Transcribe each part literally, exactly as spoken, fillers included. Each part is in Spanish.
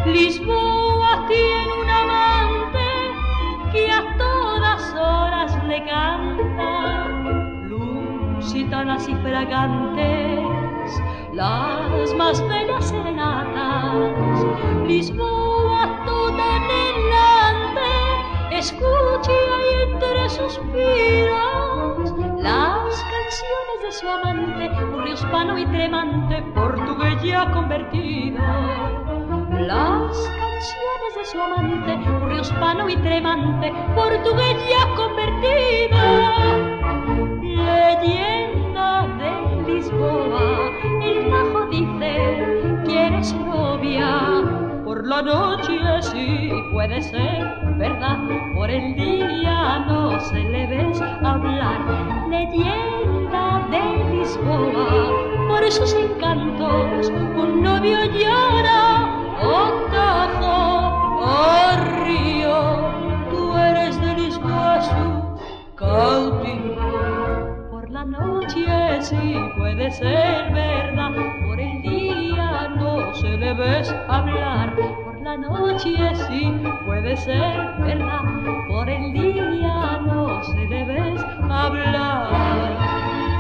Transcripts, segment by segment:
Lisboa tiene un amante que a todas horas le canta lusitanas y fragantes, las más bellas serenatas. Lisboa toda anhelante escucha y entre suspiros las canciones de su amante, un río hispano y tremante, portugués ya convertido. Las canciones de su amante, un río hispano y tremante, portugués ya convertido. Leyenda de Lisboa, el Tajo dice, ¿quieres novia? Por la noche sí puede ser verdad, por el día no se le ves hablar. Leyenda de Lisboa, por sus encantos un novio llora. Oh Tajo, oh río, tú eres de Lisboa su cautivo. Por la noche sí puede ser verdad, por el día no se le ves hablar. Por la noche sí puede ser verdad, por el día no se le ves hablar.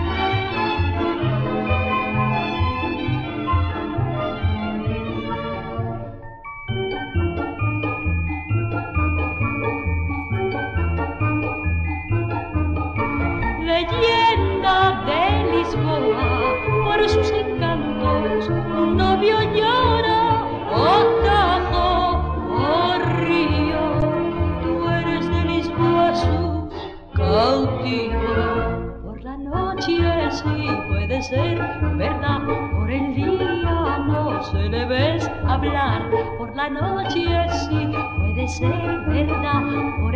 Leyenda de Lisboa, por sus encantos un novio llora. Oh Tajo, oh río, tú eres de Lisboa su cautivo. Por la noche sí puede ser verdad, por el día no se le ves hablar. Por la noche sí puede ser verdad,